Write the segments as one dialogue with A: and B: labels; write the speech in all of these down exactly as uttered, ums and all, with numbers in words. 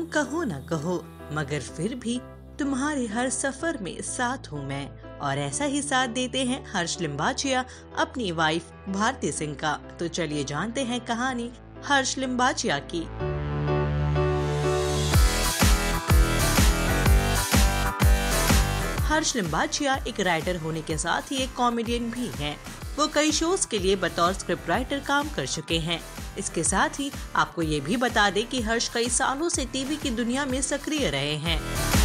A: कहो न कहो मगर फिर भी तुम्हारे हर सफर में साथ हूँ मैं। और ऐसा ही साथ देते हैं हर्ष लिम्बाचिया अपनी वाइफ भारती सिंह का। तो चलिए जानते हैं कहानी हर्ष लिम्बाचिया की। हर्ष लिम्बाचिया एक राइटर होने के साथ ही एक कॉमेडियन भी हैं। वो कई शोज के लिए बतौर स्क्रिप्ट राइटर काम कर चुके हैं। इसके साथ ही आपको ये भी बता दें कि हर्ष कई सालों से टीवी की दुनिया में सक्रिय रहे हैं।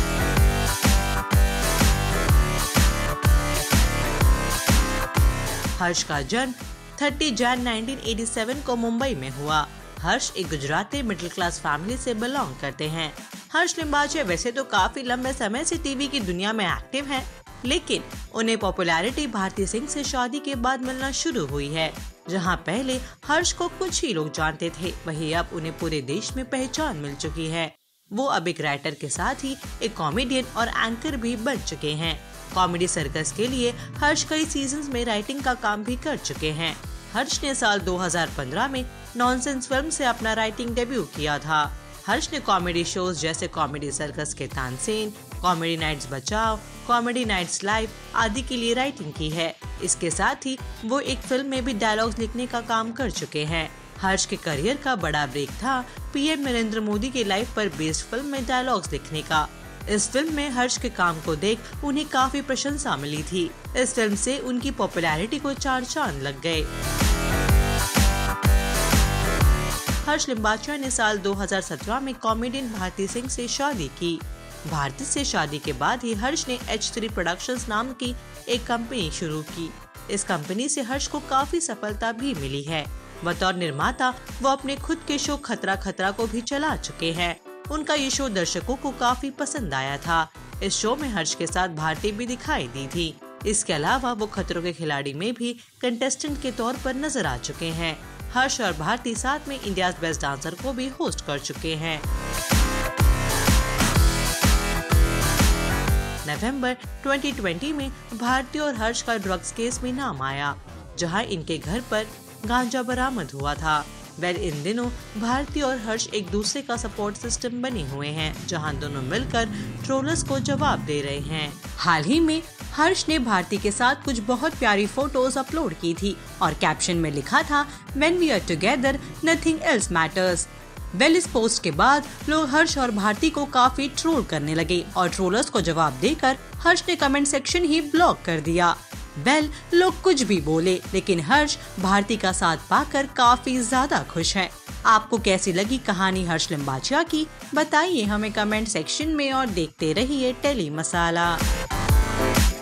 A: हर्ष का जन्म तीस जनवरी उन्नीस सौ सत्तासी को मुंबई में हुआ। हर्ष एक गुजराती मिडिल क्लास फैमिली से बिलोंग करते हैं। हर्ष लिम्बाचिया वैसे तो काफी लंबे समय से टीवी की दुनिया में एक्टिव हैं, लेकिन उन्हें पॉपुलैरिटी भारती सिंह से शादी के बाद मिलना शुरू हुई है। जहां पहले हर्ष को कुछ ही लोग जानते थे, वहीं अब उन्हें पूरे देश में पहचान मिल चुकी है। वो अब एक राइटर के साथ ही एक कॉमेडियन और एंकर भी बन चुके हैं। कॉमेडी सर्कस के लिए हर्ष कई सीजन्स में राइटिंग का काम भी कर चुके हैं। हर्ष ने साल दो हज़ार पंद्रह में नॉनसेंस फिल्म से अपना राइटिंग डेब्यू किया था। हर्ष ने कॉमेडी शोज जैसे कॉमेडी सर्कस के Tansen, comedy nights Bachao, comedy nights live आदि के लिए राइटिंग की है। इसके साथ ही वो एक फिल्म में भी डायलॉग्स लिखने का काम कर चुके हैं। हर्ष के करियर का बड़ा ब्रेक था पीएम नरेंद्र मोदी के लाइफ पर बेस्ड फिल्म में डायलॉग्स लिखने का। इस फिल्म में हर्ष के काम को देख उन्हें काफी प्रशंसा मिली थी। इस फिल्म से उनकी पॉपुलैरिटी को चार चांद लग गए। हर्ष लिम्बाचिया ने साल दो हज़ार सत्रह में कॉमेडियन भारती सिंह से शादी की। भारती से शादी के बाद ही हर्ष ने एच थ्री प्रोडक्शंस नाम की एक कंपनी शुरू की। इस कंपनी से हर्ष को काफी सफलता भी मिली है। बतौर निर्माता वो अपने खुद के शो खतरा खतरा को भी चला चुके हैं। उनका ये शो दर्शकों को काफी पसंद आया था। इस शो में हर्ष के साथ भारती भी दिखाई दी थी। इसके अलावा वो खतरों के खिलाड़ी में भी कंटेस्टेंट के तौर पर नजर आ चुके हैं। हर्ष और भारती साथ में इंडियाज बेस्ट डांसर को भी होस्ट कर चुके हैं। नवंबर दो हज़ार बीस में भारती और हर्ष का ड्रग्स केस में नाम आया, जहां इनके घर पर गांजा बरामद हुआ था। वेल इन दिनों भारती और हर्ष एक दूसरे का सपोर्ट सिस्टम बने हुए हैं, जहां दोनों मिलकर ट्रोलर्स को जवाब दे रहे हैं। हाल ही में हर्ष ने भारती के साथ कुछ बहुत प्यारी फोटोज अपलोड की थी और कैप्शन में लिखा था When we are together, nothing else matters। Well इस पोस्ट के बाद लोग हर्ष और भारती को काफी ट्रोल करने लगे और ट्रोलर्स को जवाब देकर हर्ष ने कमेंट सेक्शन ही ब्लॉक कर दिया। वेल लोग कुछ भी बोले, लेकिन हर्ष भारती का साथ पाकर काफी ज्यादा खुश हैं। आपको कैसी लगी कहानी हर्ष लिम्बाचिया की, बताइए हमें कमेंट सेक्शन में और देखते रहिए टेली मसाला।